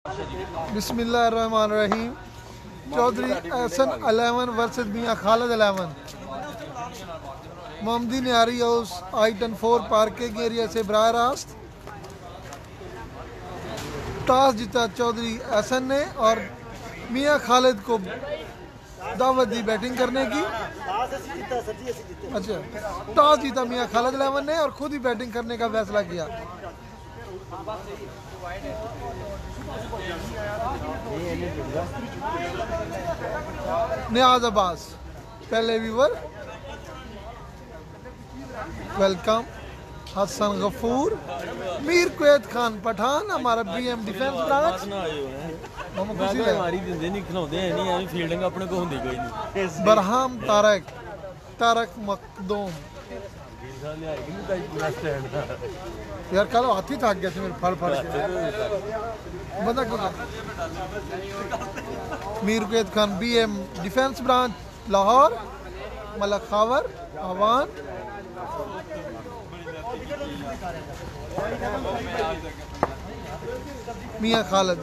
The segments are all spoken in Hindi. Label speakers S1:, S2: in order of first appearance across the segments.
S1: बिस्मिल्लाहिर्रहमानिर्रहीम। चौधरी एहसन 11 वर्सेस मियां खालिद 11। मोहम्मदी न्यारी हाउस I-10-4 पार्किंग एरिया से बराह रास्त। टॉस जीता चौधरी एहसन ने और मियां खालिद को दावत दी बैटिंग करने की। अच्छा, टॉस जीता मियां खालिद 11 ने और खुद ही बैटिंग करने का फैसला किया। नियाज अब्बास पहले viewer, welcome. Hasan Ghafoor, Mir Kuwait Khan Pathan हमारा BM defence branch. Barham Tariq Makhdoom यार कल हाथी थक गया मेरे फल फल बंदा क्यों। Mir Kuwait Khan BM defence branch Lahore. Malik Khawar Awan. Mian Khalid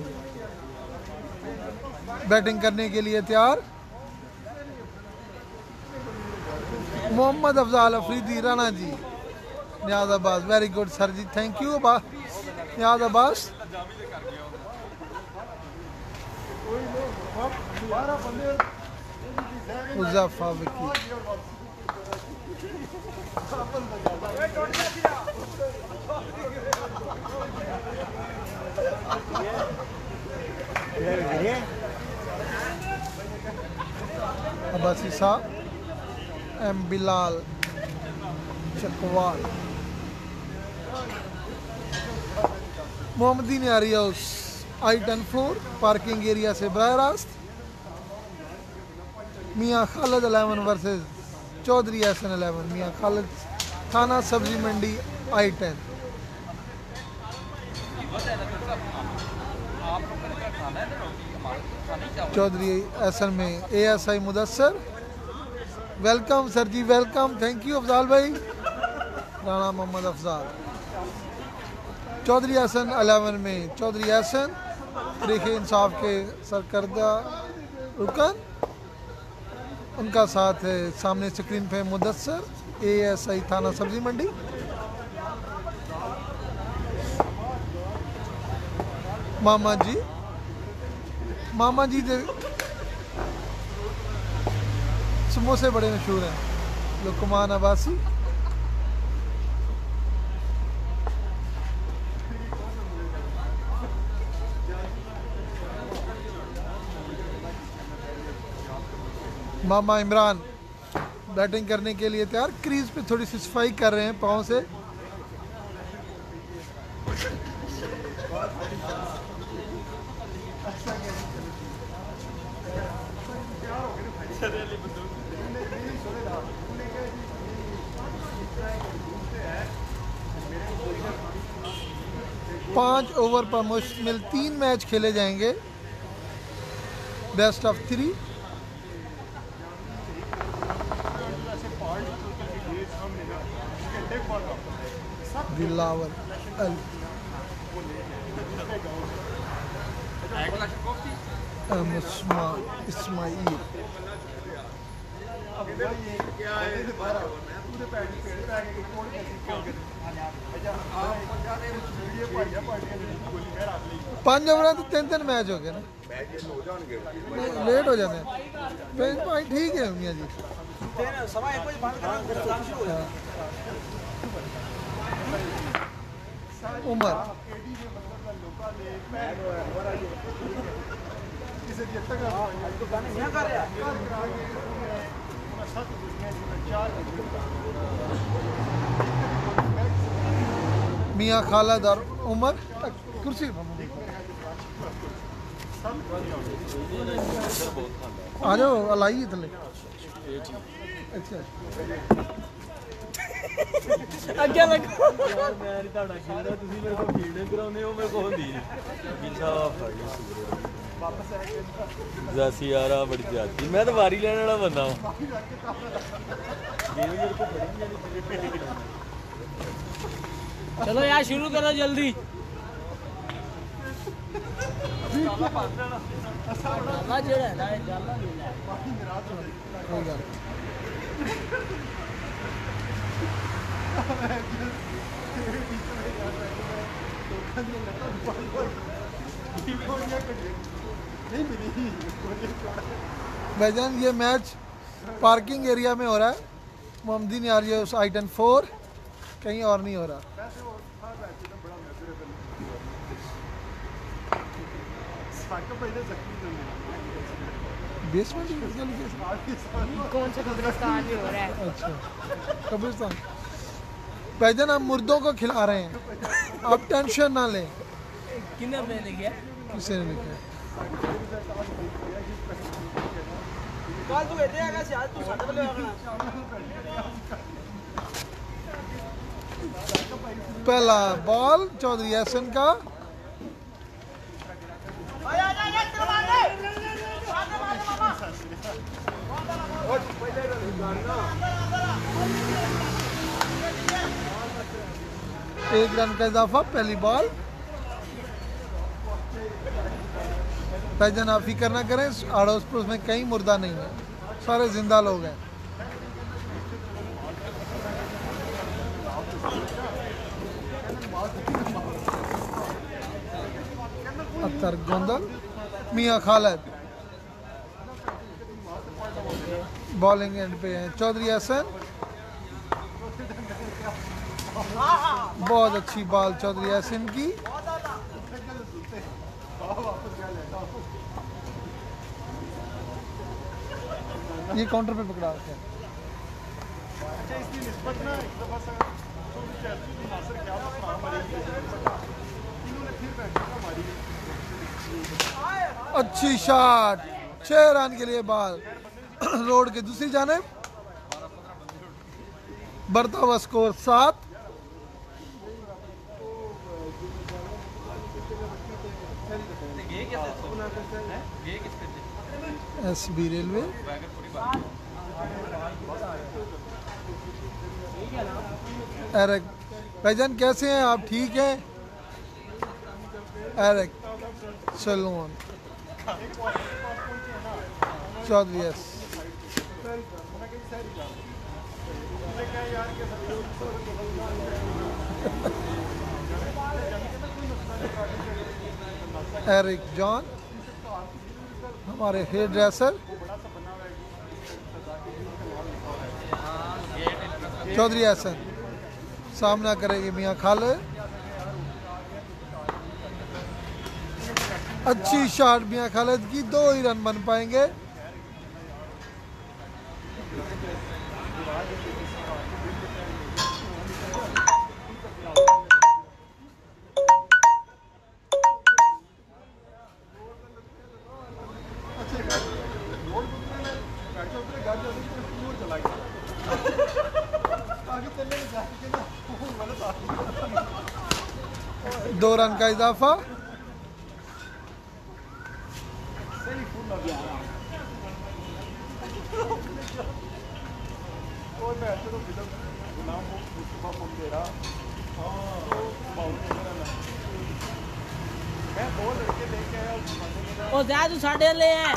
S1: batting करने के लिए तैयार। Mohammad Afzal Afridi Rana ji. Niaz Abbas very good sir ji, thank you Niaz Abbas. Muzaffar Vicky Abbasi साहब, M बिलाल चकवाल। मोहम्मदी न्यारी हाउस I-10-4 पार्किंग एरिया से बराह रास्त। मियां खालिद 11 वर्सेस चौधरी एहसन 11। मियां खालिद थाना सब्जी मंडी I-10। चौधरी एहसन में ASI Mudassar. Welcome sir ji, welcome, thank you Afzal भाई। राणा मोहम्मद अफजाल। चौधरी एहसन 11 में चौधरी एहसन तहरीक इंसाफ के सरकर्दा रुकन, उनका साथ है सामने स्क्रीन पे मुदस्सर ASI थाना सब्जी मंडी। मामा जी दे समोसे बड़े मशहूर हैं। लुकमान अब्बासी। मामा इमरान बैटिंग करने के लिए तैयार। क्रीज पे थोड़ी सी सफाई कर रहे हैं पाँव से। पाँच ओवर पर मुश्तमिल 3 मैच खेले जाएंगे, बेस्ट ऑफ 3। दिलावर इस्माइल। पांच ओवर तो 3-3 मैच हो गए ना, लेट हो जाते हैं। ठीक है मियां जी। उमर मियां खालिद और उमर कुर्सी आ जाओ अलाई थले। अच्छा ਅੱਗੇ ਲੱਗੋ ਮੈਂ ਨਹੀਂ ਤੁਹਾਡਾ ਖੇਡਦਾ, ਤੁਸੀਂ ਮੇਰੇ ਕੋਲ ਫੀਲਡਿੰਗ ਕਰਾਉਂਦੇ ਹੋ, ਮੇਰੇ ਕੋਲ ਹੁੰਦੀ ਨਹੀਂ। ਗਿਲ ਸਾਹਿਬ ਫੜ ਲਈ ਵਾਪਸ ਆ ਕੇ ਜਾਸੀ ਯਾਰਾ ਬੜੀ ਜ਼ਿਆਦਤੀ। ਮੈਂ ਤਾਂ ਵਾਰੀ ਲੈਣ ਵਾਲਾ ਬੰਦਾ ਹਾਂ। गेम मेरे को बड़ी नहीं। चलो यार शुरू करो जल्दी। कोई गल भाईजान ये मैच पार्किंग एरिया में हो रहा है, मोहम्मदी नहीं आ रही है उस I-10 4, कहीं और नहीं हो रहा। बेसमेंट
S2: कौन से कब्रिस्तान में हो रहा है?
S1: अच्छा कब्रिस्तान। भाईजान हम मुर्दों को खिला रहे हैं, आप टेंशन ना लें।
S2: किन्ने लिखा?
S1: किसी ने लिखा? पहला बॉल चौधरी एहसन का। एक रन का इजाफा पहली बॉल। भाईजान आप फिक्र ना करें, अड़ोस पड़ोस में कहीं मुर्दा नहीं है, सारे जिंदा लोग हैं। अत्तर गोंदल, मियां खालिद बॉलिंग एंड पे हैं। चौधरी एहसन, बहुत अच्छी बॉल चौधरी एहसन की। ये काउंटर पे पकड़ा रखा है। अच्छी शॉट, 6 रन के लिए बॉल। रोड के दूसरी जानिब बढ़ता हुआ स्कोर 7। SB railway Eric. भाईजान कैसे हैं आप? ठीक हैं? एरिक सैलून चौधरी एस। एरिक जॉन हमारे हेयर ड्रेसर। चौधरी एहसन सामना करेंगे मियां खालिद। अच्छी शॉट मियां खालिद की, 2 ही रन बन पाएंगे। दो रन का इजाफा।
S2: ओ ज़्यादा साढ़े ले हैं।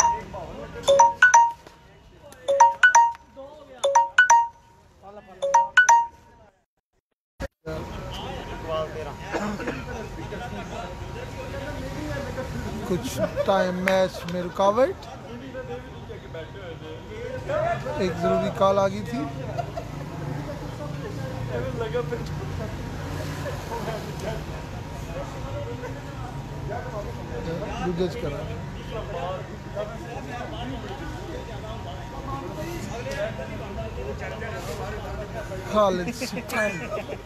S1: कुछ टाइम मैच में रुकावट, एक जरूरी कॉल आ गई थी। गुजज करा खालिद सुल्तान।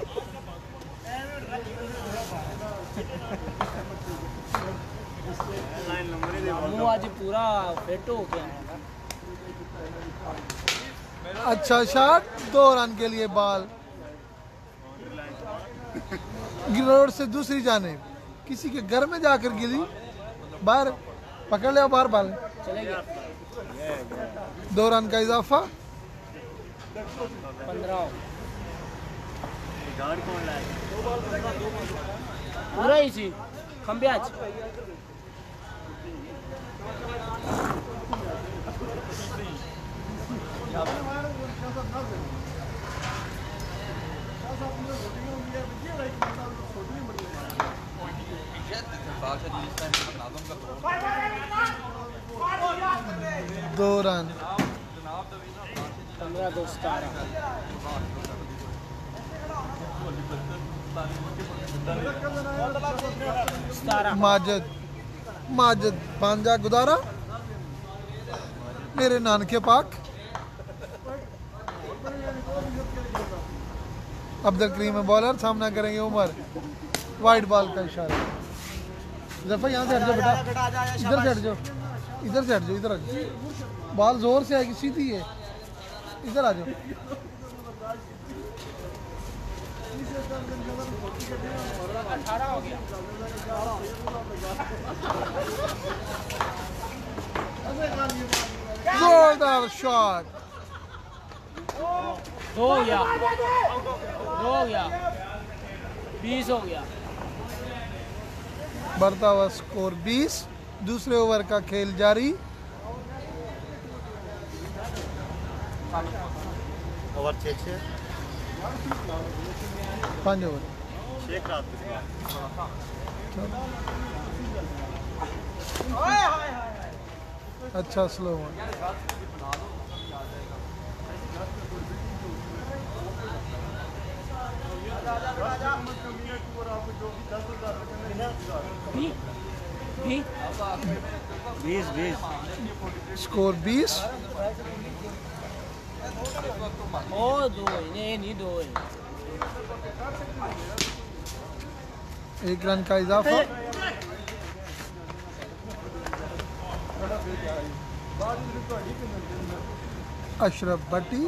S2: आज पूरा फिट हो गया।
S1: अच्छा शॉट, 2 रन के लिए बॉल। रोड से दूसरी जाने किसी के घर में जाकर गिरी, बाहर पकड़ लिया, बाहर बाल
S2: चले गया।
S1: 2 रन का इजाफा।
S2: 15 पूरा ही सी खंबे आज
S1: दो रन
S2: 15-2-17
S1: माजिद माजिद पांजा गुदारा मेरे नानके पाक अब्दुल करीम है बॉलर सामना करेंगे उमर वाइड बॉल का इशारा जफा यहाँ से हट जाओ बेटा इधर से हट जाओ इधर से हट जाओ इधर आ जाओ बॉल जोर से आएगी सीधी है इधर आ जाओ जोरदार शॉट
S2: 2 हो गया 20 हो गया
S1: बढ़ता हुआ स्कोर 20 दूसरे ओवर का खेल जारी
S3: ओवर 6
S1: 5 ओवर
S3: एक रात
S1: अच्छा स्लो
S2: भी
S3: 20
S1: स्कोर 20
S2: ओ 2 नहीं 2 है
S1: 1 रन का इजाफा अशरफ भट्टी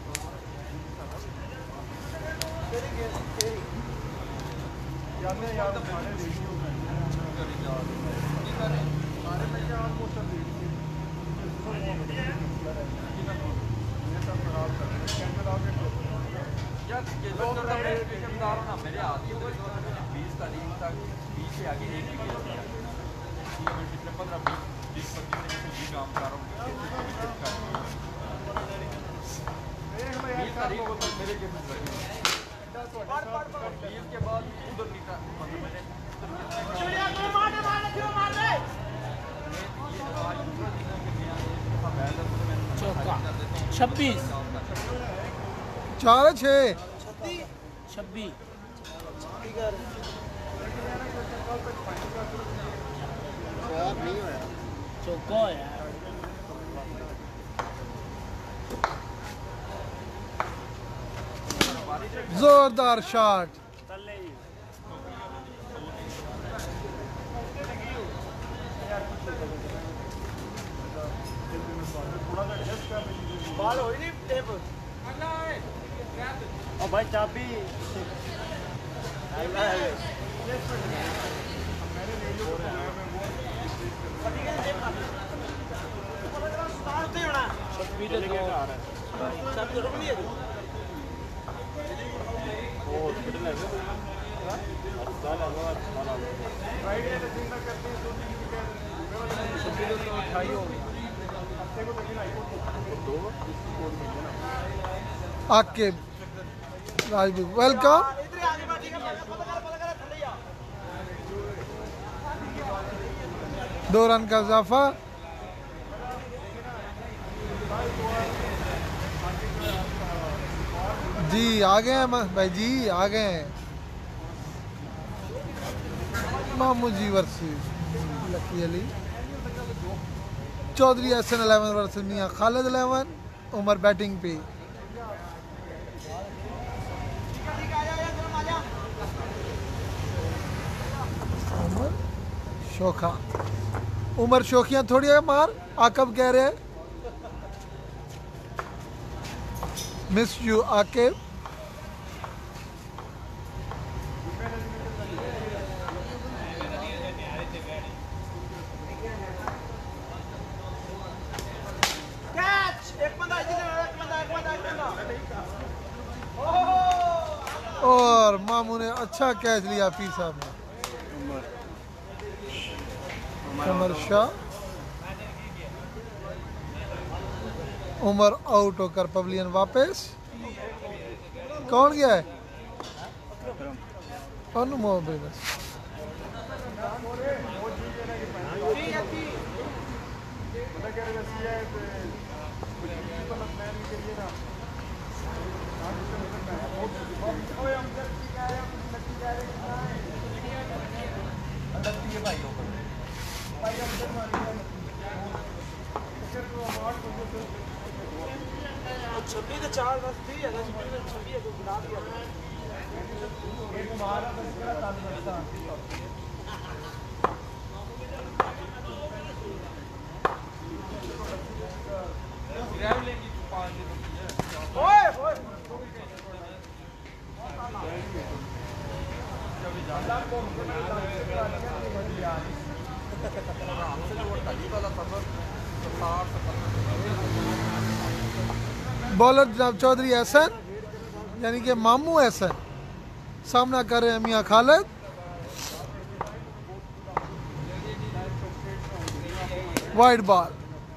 S2: चौका 26
S1: 4-6
S2: 26 चौका है यार
S1: जोरदार शॉट
S3: बॉल हो ही नहीं टेप और भाई चाबी
S1: आके राजपूत वेलकम दो रन का इजाफा जी आ गए हैं भाई जी आ गए हैं मामू जी versus Lucky Ali Chaudhry Ehsan 11 versus Mian Khalid 11 Umar batting पे उमर शोखा उमर शोखियां थोड़ी है मार आकब कह रहे हैं मिस यू आकिब और मामू ने अच्छा कैच लिया पीर साहब ने उमर शाह उमर आउट होकर पवेलियन वापस कौन गया है अनु मोहब्बत बॉलर जनाब चौधरी एहसन यानी कि मामू एहसन सामना कर रहे हैं मियां खालिद। Wide ball.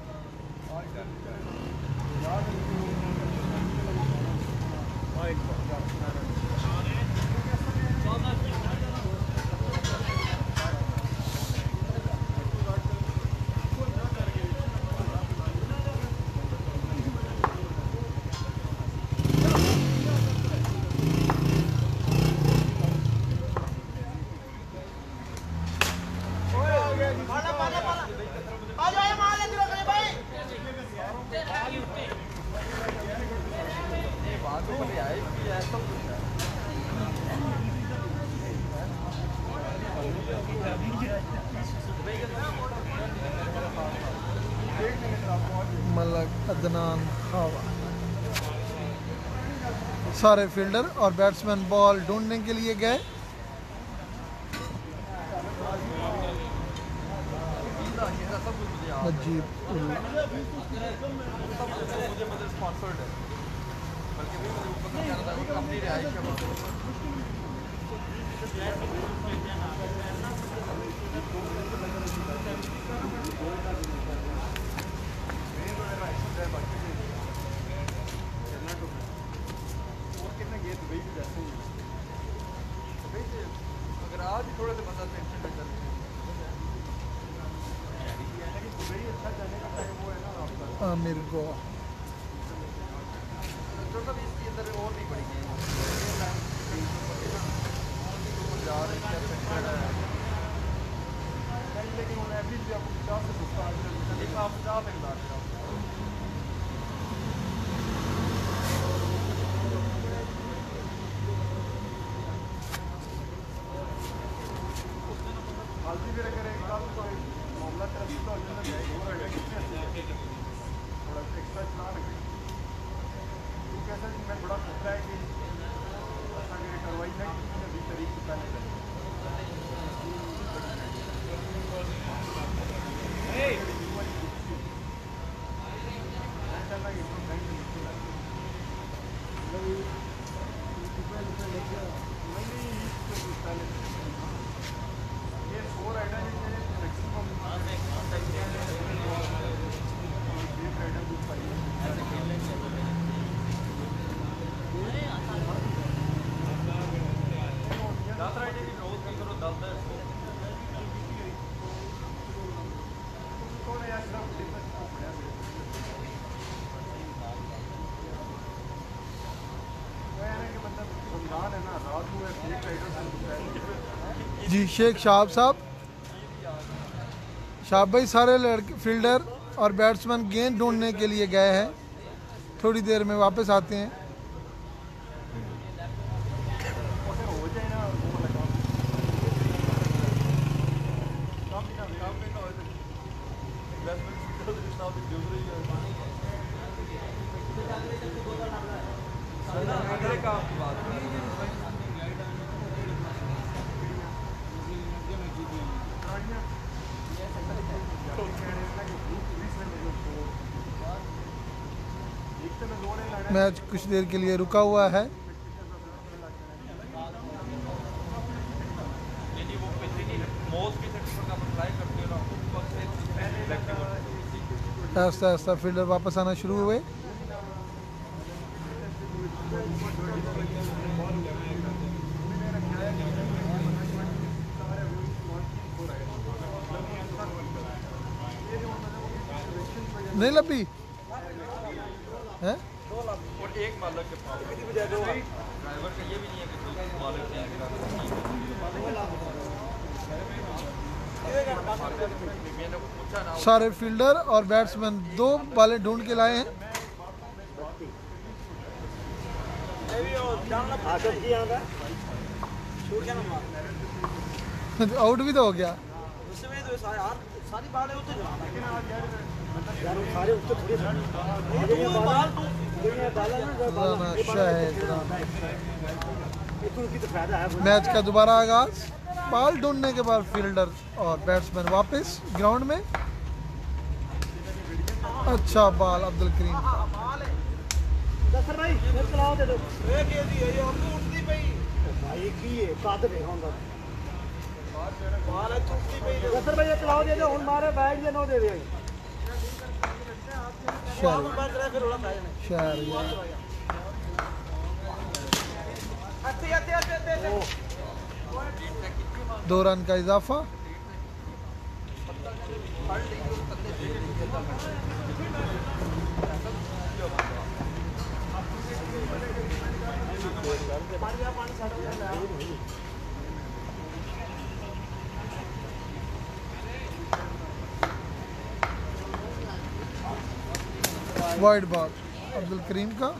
S1: मलक अदनान खावा। सारे फील्डर और बैट्समैन बॉल ढूंढने के लिए गए। नजीब
S4: अगर आज ही थोड़े से बंदा
S1: आमिर गो
S4: इसके अंदर और नहीं पड़ेगी लेकिन उन्हें अभी भी आपको 50 से पूछता आप 50 में ला हालती भी अगर एक साल तो मामला तरफ तो थोड़ा एक्स्ट्रा चला रहे तो कैसा मैं बड़ा खतरा है कि अगर कार्रवाई नहीं की अभी तारीख से पहले ये 4 आइटम मैक्सिमम
S1: जी शेख शाहब साहब। शाहब भाई सारे लड़के फील्डर और बैट्समैन गेंद ढूंढने के लिए गए हैं, थोड़ी देर में वापस आते हैं। मैच कुछ देर के लिए रुका हुआ है। आहिस्ता आहिस्ता फील्डर वापस आना शुरू हुए। नहीं लभी है।
S4: और एक मालक के पास ड्राइवर का ये भी नहीं है कि मालिक चेंज करा।
S1: सारे फील्डर और बैट्समैन 2 बालें ढूंढ के लाए हैं। आउट भी तो हो गया। मैच का दोबारा आगाज। बॉल ढूंढने के बाद फील्डर और बैट्समैन वापस ग्राउंड में। अच्छा बॉल अब्दुल करीम। दो रन का इजाफा। वाइड बॉल अब्दुल करीम का।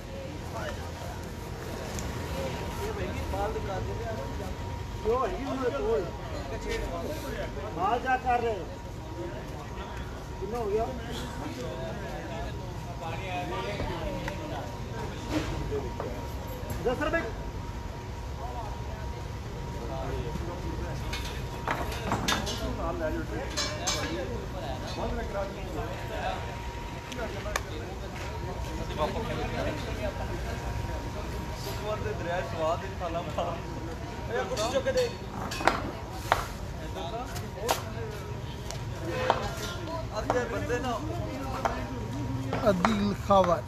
S1: अदील खावर।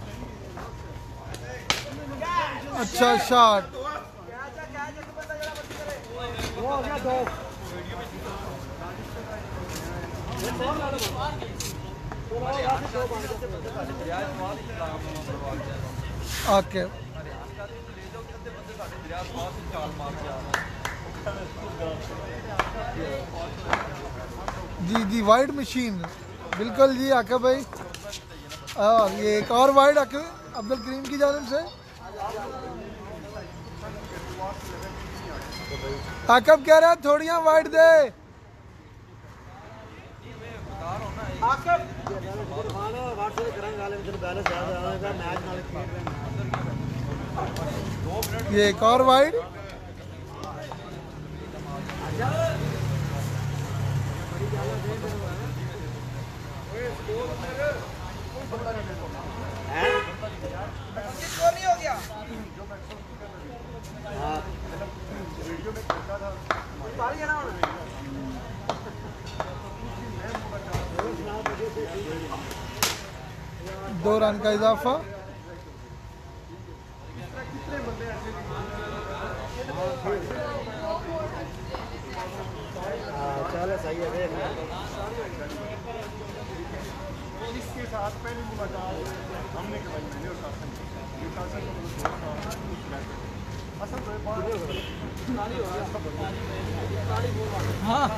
S1: अच्छा शॉट। ओके जी जी वाइड मशीन बिल्कुल जी आका भाई। और ये एक और वाइड अब्दुल करीम की जानिब से। आकब कह रहा है थोड़ियां वाइड दे। ये एक और वाइड। दो रन का इजाफा।
S3: चलो सही है।
S4: इसके साथ पहली मुलाकात हमने करवाई, मैंने और कासिम असल
S1: हाँ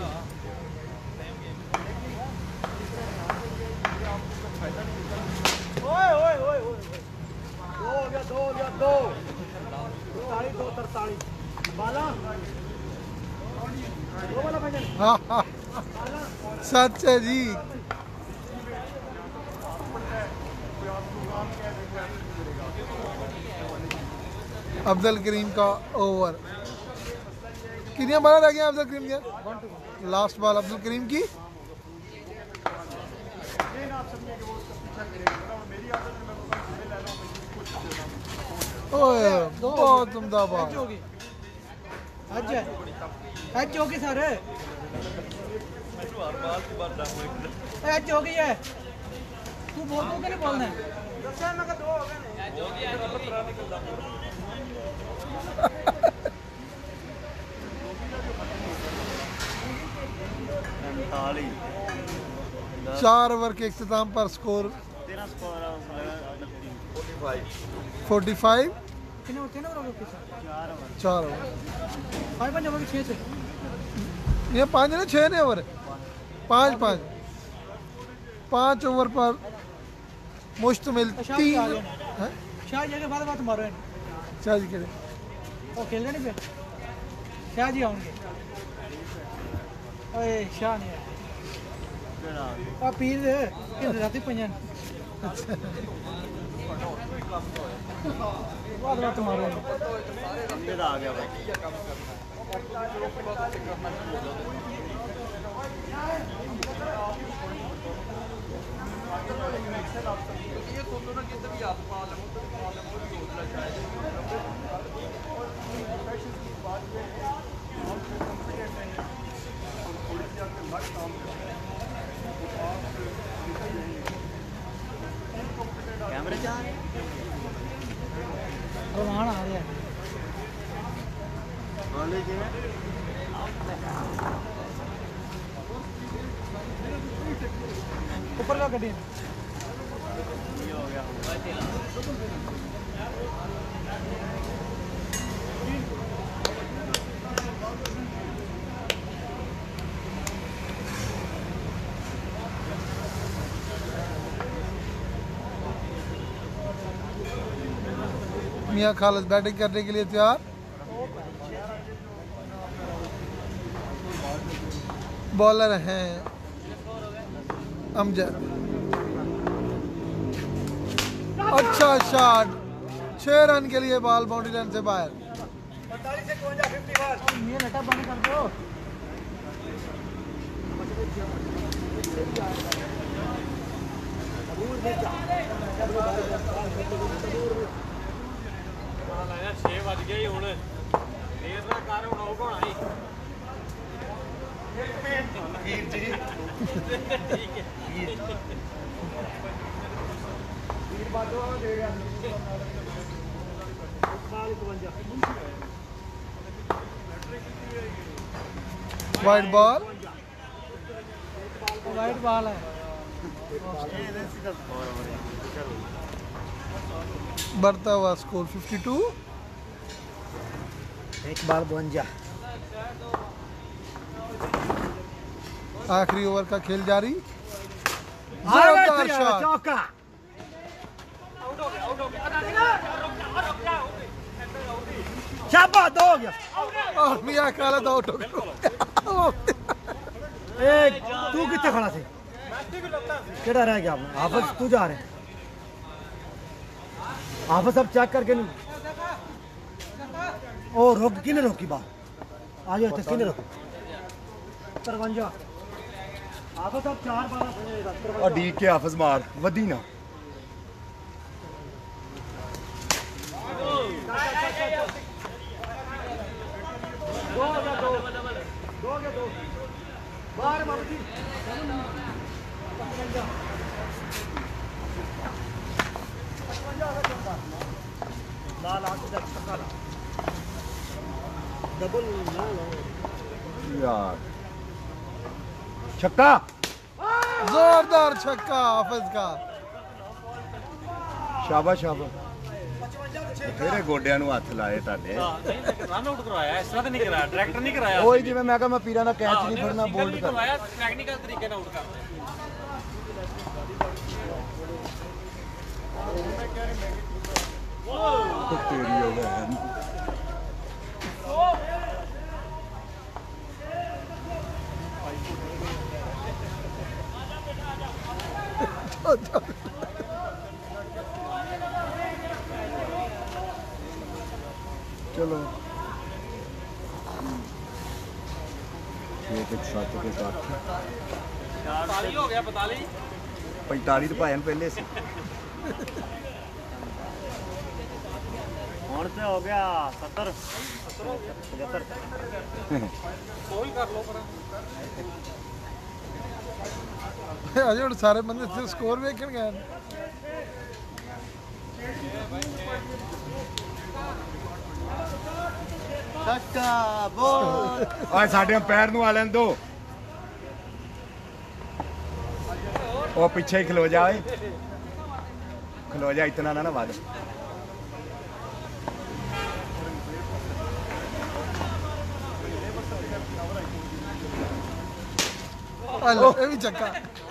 S1: हाँ हाँ सच है जी। अब्दुल करीम का ओवर। कितनी बार रह गया अब्दुल करीम के? लास्ट बॉल अब्दुल करीम की। ओए बहुत उम्दा बॉल।
S5: एच होगी सर। एच हो गई है। तू बोल दो कि नहीं बोलना है?
S1: 4 ओवर के इख्तिताम पर स्कोर
S3: 13 स्कोर
S1: 45।
S5: कितने होते हैं ना लोगों के साथ
S1: 4 ओवर
S5: 5 ओवर के 6 से
S1: ये 5 ने 6 ने ओवर 5 ओवर पर मुश्तमिल 3 हैं
S5: शाह जी के बाद बात मारो है
S1: शाह जी के
S5: वो खेल रहे नहीं पे शाह जी आउंगे ओए शाह नहीं है आ पीर दे कि राती पंजन बाद बात मारो है
S3: आ गया भाई कैमरे जा रहे
S5: रोमान आ रहा है
S3: नॉलेज है
S5: ऊपर का गड्डी
S3: ये हो गया
S1: मियां खालिद बैटिंग करने के लिए तैयार। बॉलर हैं अमजद। अच्छा शॉट 6 रन के लिए बॉल बाउंड्री लाइन से बाहर।
S5: 45 से 52 51 ये लटा बंद कर दो
S3: यार 6 बज गए ਹੁਣ ਦੇਰ ਨਾ ਕਰ ਹੁਣ ਆਊਗਾ ਹੋਣਾ ਹੀ ਵੀਰ ਜੀ ਠੀਕ ਹੈ ਵੀਰ ਬਾਦੋ ਦੇ ਗਿਆ 51
S1: वाइड बॉल
S5: वाइट बॉल है
S1: बढ़ता हुआ स्कोर 52।
S5: एक बार 52
S1: आखिरी ओवर का खेल जारी। जोरदार शॉट
S5: चौका शाबाश दो हो गया
S1: और मियां खालिद आउट हो गया।
S5: तू कितने खड़ा थे केड़ा रह गया हाफिज तू जा रहे हाफिज सब चेक करके नहीं ओ रोक किने रोकी बात आज इतने किने रोकी 53 हाफिज सब 4 बार
S4: और डी के हाफिज मार वधी ना
S5: बाहर बाबूजी लाल आठ छक्का डबल
S4: यार छक्का
S1: जोरदार छक्का हाफिज का।
S4: शाबाश शाबाश तेरे गोडियां ਨੂੰ ਹੱਥ ਲਾਏ ਤੁਹਾਡੇ
S3: ਰਨ ਆਊਟ ਕਰਵਾਇਆ ਇਸ ਤਰ੍ਹਾਂ ਤੇ ਨਹੀਂ ਕਰਾਇਆ ਡਾਇਰੈਕਟਰ ਨਹੀਂ ਕਰਾਇਆ
S4: ਉਹੀ ਜਿਵੇਂ ਮੈਂ ਕਹਾਂ ਮੈਂ ਪੀਰਾਂ ਦਾ ਕੈਚ ਨਹੀਂ ਫੜਨਾ ਬੋਲਡ ਕਰ
S3: ਕਰਵਾਇਆ ਟੈਕਨੀਕਲ ਤਰੀਕੇ ਨਾਲ ਆਊਟ ਕਰ
S4: ਤੇਰੀ ਹੋ ਗਿਆ चलो 1-7 के साथ
S3: 45 ਹੋ ਗਿਆ 45
S4: 45 तो भाई पहले से
S3: ਹੁਣ ਤੇ ਹੋ ਗਿਆ 70 75 ਕੋਈ ਕਰ ਲੋ ਪਰ
S1: अजे हुण सारे बंदे सिर्फ स्कोर वेखण गए ने।
S3: ਛੱਕਾ ਬੋਲ
S4: और साढ़े अंपायर नूं आ लैन दो ਉਹ ਪਿੱਛੇ ਹੀ ਖਲੋ ਜਾ ਓਏ ਖਲੋ ਜਾ ਇਤਨਾ ਨਾ ਵੱਧ
S1: हेलो ये भी चक्का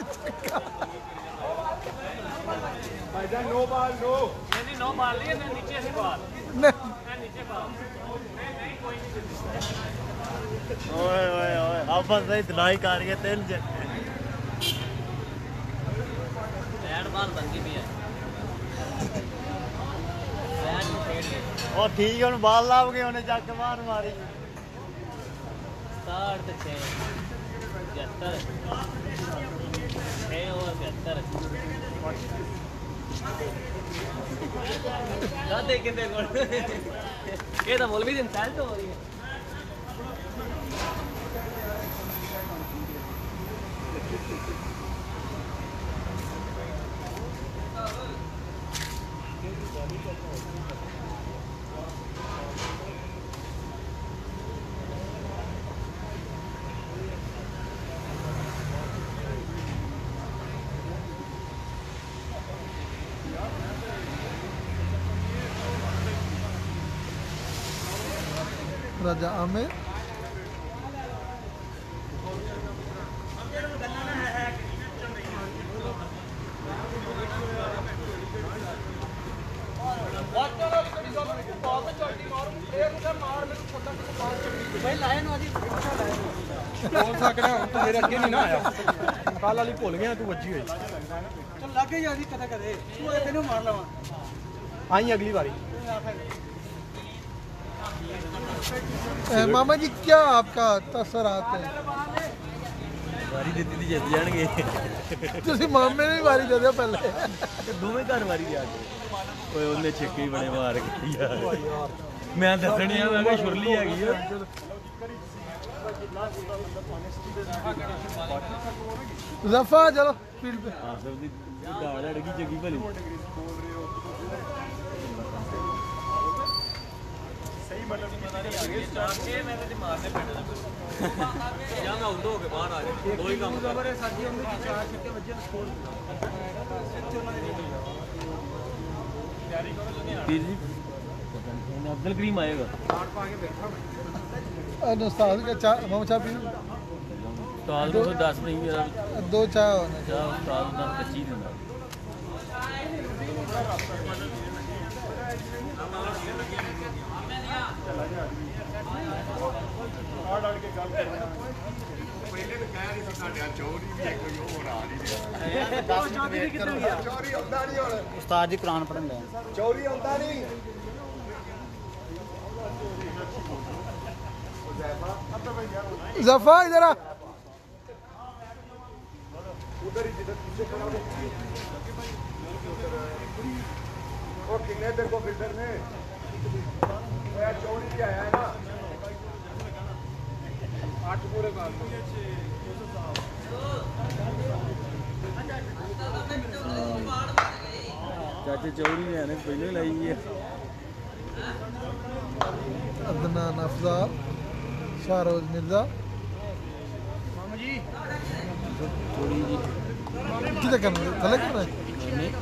S4: ਭਾਈਜਾਨ ਨੋ ਬਾਲ ਨੋ
S3: नहीं नो मार लिए ना नीचे से बाल
S1: नहीं
S3: नीचे बाल
S6: ओए ओए ओए आपस में धुलाई कर के तेल जे
S3: बैट बॉल बन गई भी है बैट में खेल ले
S6: ਉਹ ਠੀਕ ਹੁਣ ਬਾਲ ਲਾਭ ਕੇ ਉਹਨੇ ਚੱਕ ਮਾਰ ਮਾਰੀ
S3: 60 ਤੇ 6 75 6 और 75 दादे कितने गोल ये तो बोल भी दिन साल तो हो रही है
S1: राजा आमिर
S4: ਹੋ ਸਕਦਾ ਹੁਣ ਤੂੰ ਮੇਰੇ ਅੱਗੇ ਨਹੀਂ ਨਾ ਆਇਆ ਕੱਲ ਵਾਲੀ ਭੁੱਲ ਗਿਆ ਤੂੰ ਵੱਜੀ ਹੋਈ
S5: ਚੱਲ ਲੱਗੇ ਜਾ ਜੀ ਕਦੇ ਕਦੇ ਤੂੰ ਇਹ ਤੈਨੂੰ ਮਾਰ ਲਵਾਂ
S4: ਆਈ ਅਗਲੀ ਵਾਰੀ
S1: मामा जी क्या आपका तसरात है
S6: ਵਾਰੀ ਦਿੱਤੀ ਦੀ ਜਿੱਤ ਜਾਣਗੇ
S1: ਤੁਸੀਂ ਮਾਮੇ ਨੇ ਵੀ ਵਾਰੀ ਦੇ ਦਿਓ ਪਹਿਲੇ
S6: ਦੋਵੇਂ ਘਰ ਵਾਰੀ ਦੇ ਆ ਕੇ ਓਏ ਉਹਨੇ ਛੱਕੇ ਹੀ ਬਣੇ ਮਾਰ ਕੇ ਯਾਰ ਮੈਂ ਦੱਸਣੀ ਆ ਮੈਂ ਕਿਹਾ ਸ਼ੁਰਲੀ ਹੈਗੀ ਆ
S1: जफा चलो फील्ड पे
S6: ਆਸਫ ਦੀ ਦਾੜ ਅੜਗੀ ਜੱਗੀ ਭਲੀ
S4: ਸਹੀ ਮਤਲਬ
S3: मारने पैने या मैं आउट हो के बाहर आ गया दो ही काम
S5: ਖਬਰ ਹੈ ਸਾਡੀ ਉਹਨੇ ਚਾਰ ਛੱਕੇ ਵੱਜੇ ਸਕੋਰ
S6: ਵੀਰ ਜੀ ਅਬਦੁਲ ਕਰੀਮ ਆਏਗਾ
S1: उस्ताद का चाय मामा चाय पी लो
S6: ਉਸਤਾਦ ਨੂੰ ਦੱਸ ਨਹੀਂ ਮੇਰਾ
S1: दो चाय होना
S6: ਚਾਹ ਉਸਤਾਦ ਨਾਲ ਕੱਚੀ ਦਿੰਦਾ
S4: ਆੜ ਆੜ ਕੇ ਗੱਲ ਕਰਨਾ ਪਹਿਲੇ ਤਾਂ ਕਹਿ ਰਹੀ ਸੀ ਸਾਡੇ ਚੋਰੀ ਵੀ ਇੱਕ ਹੋਰ ਆ ਰਹੀ ਚੋਰੀ ਆਉਂਦਾ ਨਹੀਂ ਹੁਣ
S6: ਉਸਤਾਦ ਜੀ ਕੁਰਾਨ ਪੜਨ ਲੈ
S4: ਚੋਰੀ ਆਉਂਦਾ ਨਹੀਂ
S1: जफा इधर आ
S4: उधर ही जिधर पीछे खड़ा हो वो कितने देर को फिल्टर में वो यार चोरी भी आया है ना 8 पूरे काल
S6: ਚਾਚੇ ਚੌੜੀ ਨੇ ਨੇ ਪਹਿਲੇ ਲਾਈ ਹੈ
S1: अदनान अफजाल शाहरोज मिर्जा
S6: ਥੋੜੀ ਜੀ
S1: किधर करना है थले करना है
S6: ਨੇ ਇਹ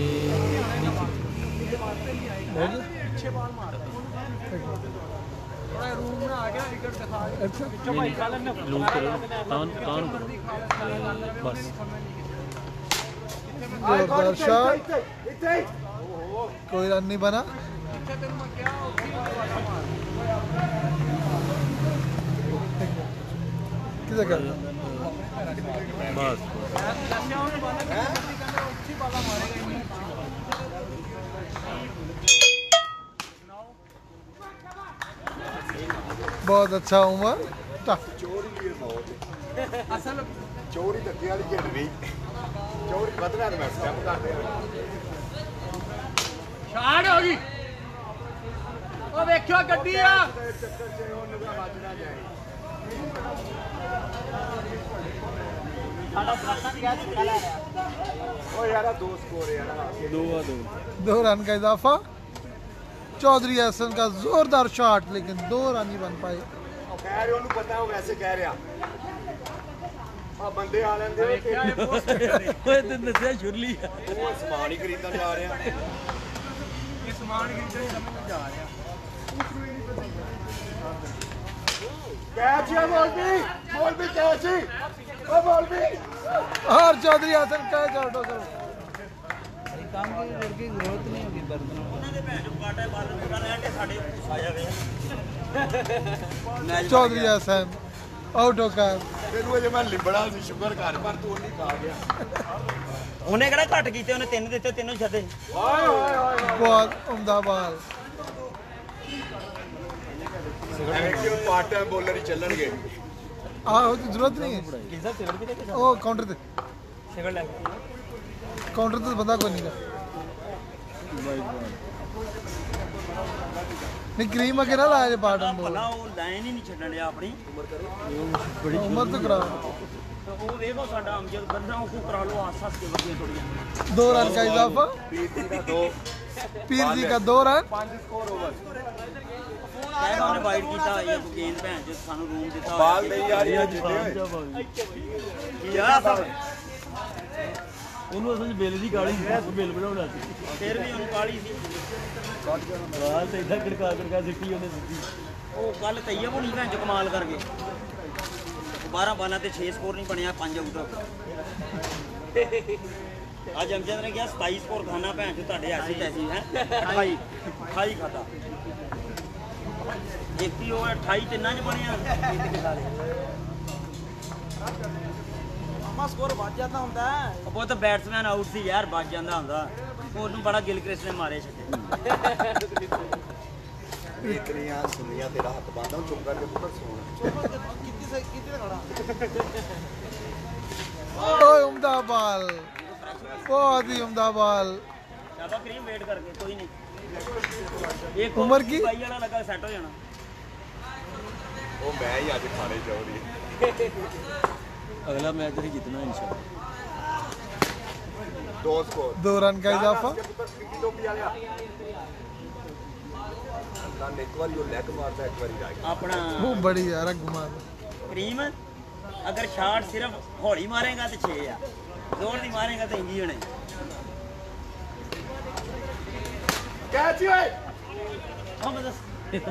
S1: हो गया
S5: ਪਿੱਛੇ ਬਾਲ ਮਾਰ ਥੋੜਾ ਰੂਮ ਬਣਾ ਕੇ ਵਿਕਟ ਦਿਖਾ
S1: अच्छा
S5: ਭਾਈ ਖਾ ਲੈਣੇ
S6: ਲੂਜ਼ ਕਰੋ ਤਾਂ ਕਰੋ ਬਸ
S1: जोरदार शॉट कोई रन नहीं बना किधर करना
S6: ਬਸ
S1: बहुत अच्छा उमर टफ
S4: चोरी भी मौत
S5: ਅਸਲ
S4: चोरी धक्के वाली खेल नहीं चोरी बदला मैं स्टेप करते हैं
S5: ਸ਼ਾਟ ਹੋ ਗਈ ਉਹ ਵੇਖਿਓ ਗੱਡੀ ਆ
S4: चक्कर से वो निगाह बचना जाए
S5: ਸਾਡਾ ਬਰਾਤਾ ਦੀ ਗੱਲ ਚੱਲ ਰਿਹਾ
S4: ओ यार दो स्कोर यार
S6: ਦੋ ਆ ਦੋ
S1: 2 रन का इजाफा चौधरी हसन का जोरदार शॉट लेकिन 2 रन ही बन पाए
S4: कह रहे ਉਹਨੂੰ ਪਤਾ ਉਹ ਵੈਸੇ ਕਹਿ ਰਿਹਾ ਆ ਬੰਦੇ ਆ ਲੈਂਦੇ ਓਏ
S6: ਓਏ ਤੈਨੂੰ ਦੱਸਿਆ ਸ਼ੁਰਲੀ ਆ
S4: ਉਹ ਸਮਾਨ ਹੀ ਖਰੀਦਣ ਜਾ ਰਿਹਾ
S3: ਇਹ ਸਮਾਨ ਖਰੀਦਣ ਸਮਝ ਜਾ ਰਿਹਾ
S4: कैच है मौलवी कैच ही ओ मौलवी
S1: और चौधरी हसन कैच आउट हो गए
S3: ਕੰਮ ਦੀ ਵਰਗੀ ਜ਼ਰੂਰਤ ਨਹੀਂ ਹੋਗੀ ਬਰਤਨ ਉਹਨਾਂ ਦੇ ਭੈਣ ਚੋਂ ਕਾਟਾ ਬਾਲਣ ਦਾ ਲੈ ਕੇ ਸਾਡੇ ਆ ਜਾਵੇ
S1: चौधरी हसन आउट होकर
S4: ਤੈਨੂੰ ਅਜੇ ਮੈਂ ਲਿਬੜਾ ਸੀ ਸ਼ੁਕਰ ਕਰ ਪਰ ਤੂੰ ਨਹੀਂ ਖਾ ਗਿਆ
S3: ਉਹਨੇ ਕਿਹੜਾ ਘੱਟ ਕੀਤੇ ਉਹਨੇ 3 ਦਿੱਤੇ 3 ਛੱਡੇ
S4: ਹਾਏ ਹਾਏ ਹਾਏ
S1: बहुत उम्दा बाल
S4: ਐਵੇਂ ਕਿ ਪਾਰਟ ਟਾਈਮ ਬੋਲਰ ਹੀ ਚੱਲਣਗੇ
S1: हाँ उसकी जरूरत नहीं है
S3: ਕਿਸਾ ਸਿਵਲ ਵੀ ਤੇ
S1: वो काउंटर ते
S3: ਸਿਵਲ ਲੈ
S1: काउंटर ते बंदा कोई नहीं का नहीं क्रीम अगे ना लाया जे पार्ट
S3: ਭਲਾ ਉਹ ਲਾਈਨ ਹੀ ਨਹੀਂ ਛੱਡਣ ਡਿਆ ਆਪਣੀ
S1: उम्र तो करा
S3: ਉਹ ਵੇਖੋ ਸਾਡਾ ਅਮਜਦ ਬੰਦਾ ਉਹ ਕਰਾ ਲਓ ਆਸ-ਆਸ ਕੇ ਵਧੀਆ ਥੋੜੀਆਂ
S1: 2 रन का इजाफा
S4: ਪੀਤੀ ਦਾ 2
S1: पीर जी का 2 रन
S4: 5 ਸਕੋਰ ਓਵਰ
S3: ਕਹਿੰਦਾ ਉਹਨੇ ਵਾਈਡ ਕੀਤਾ ਹੋਇਆ ਕੋਈ ਗੇਂਦ ਭੈਣ ਚ ਸਾਨੂੰ ਰੂਮ ਦਿੱਤਾ ਹੋਇਆ
S4: ਬਾਲ ਨਹੀਂ ਆ ਰਹੀ ਹੈ ਜਿੱਤੇ ਹੋਏ
S3: ਯਾ ਸਭ
S6: ਉਹਨੂੰ ਅਸਲ ਬਿੱਲ ਦੀ ਕਾਲੀ ਸੀ ਬਿੱਲ ਬਣਾਉਣਾ ਸੀ
S3: ਫਿਰ ਵੀ ਉਹਨੂੰ ਕਾਲੀ ਸੀ
S6: ਬਾਲ ਤੇ ਇਦਾਂ ਕੜਕਾ ਸਿੱਟੀ ਉਹਨੇ ਸਿੱਧੀ
S3: ਉਹ ਕੱਲ ਤਈਅਬ ਹੋਣੀ ਭੈਣ ਚ ਕਮਾਲ ਕਰ ਗਏ 12 ਬਾਲਾਂ ਤੇ 6 ਸਕੋਰ ਨਹੀਂ ਬਣਿਆ 5 ਆਊਟ ਅੱਜ ਅਮਜਦ ਨੇ ਕਿਹਾ 27 ਸਕੋਰ ਖਾਣਾ ਭੈਣ ਚ ਤੁਹਾਡੇ ਐਸੀ ਤੈਸੀ ਹੈ 28 ਖਾਤਾ ਦੇਖੀ ਉਹ 28 ਤਿੰਨਾਂ ਚ ਬਣਿਆ ਮਾਮਾ ਸਕੋਰ ਵੱਜ ਜਾਂਦਾ ਹੁੰਦਾ ਉਹ ਤਾਂ ਬੈਟਸਮੈਨ ਆਊਟ ਸੀ ਯਾਰ ਵੱਜ ਜਾਂਦਾ ਹੁੰਦਾ ਉਹਨੂੰ ਬੜਾ ਗਿਲਕ੍ਰਿਸਟ ਨੇ ਮਾਰੇ ਛੱਡੇ
S4: ਇਤਨੀਆਂ ਸੁਣੀਆਂ ਤੇਰਾ ਹੱਥ ਬੰਦਾ ਚੁੱਪ ਕਰਕੇ ਪੁੱਤਰ ਸੋਣ
S1: ओए उम्दा बाल बहुत ही उम्दा बाल
S3: ज्यादा क्रीम वेट करके कोई नहीं एक
S1: उम्र की?
S3: बाई वाला लगा सेट हो जाना
S4: ਉਹ ਮੈਂ ਹੀ ਅੱਜ ਖਾਣੇ ਚਾਹੁੰਦੀ
S6: ਅਗਲਾ ਮੈਚ ਅਸੀਂ ਜਿੱਤਣਾ ਇਨਸ਼ਾਅੱਲਾ
S4: 2 ਸਕੋਰ
S1: 2 रन का इजाफा
S4: ਕੀ ਟੋਪੀ ਵਾਲਿਆ ਤਾਂ ਇੱਕ ਵਾਰੀ ਉਹ ਲੈਗ ਮਾਰਦਾ ਇੱਕ ਵਾਰੀ ਜਾ ਕੇ
S3: अपना
S1: वो बड़ी यार घुमा
S3: क्रीम अगर शॉट सिर्फ हौली मारेगा तो 6 आ जोर दी मारेगा तो इंजी होने
S4: ਕੈਚ ਓਏ
S3: हम बस